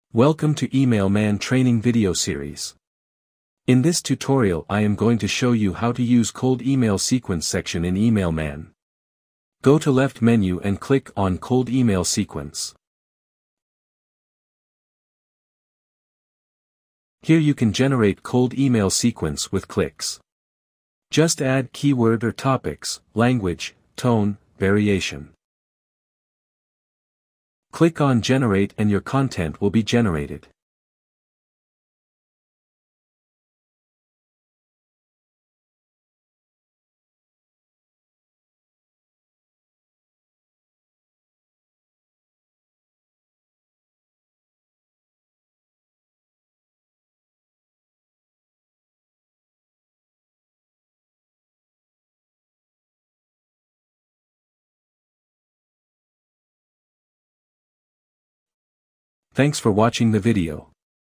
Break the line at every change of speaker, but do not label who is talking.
Welcome to Email Man training video series. In this tutorial I am going to show you how to use cold email sequence section in Email Man. Go to left menu and click on cold email sequence. Here you can generate cold email sequence with clicks. Just add keyword or topics, language, tone, variation. Click on Generate and your content will be generated. Thanks for watching the video.